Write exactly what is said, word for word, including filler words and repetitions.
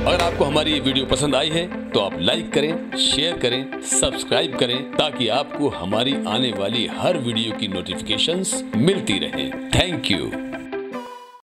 अगर आपको हमारी ये वीडियो पसंद आई है तो आप लाइक करें, शेयर करें, सब्सक्राइब करें ताकि आपको हमारी आने वाली हर वीडियो की नोटिफिकेशंस मिलती रहें। Thank you.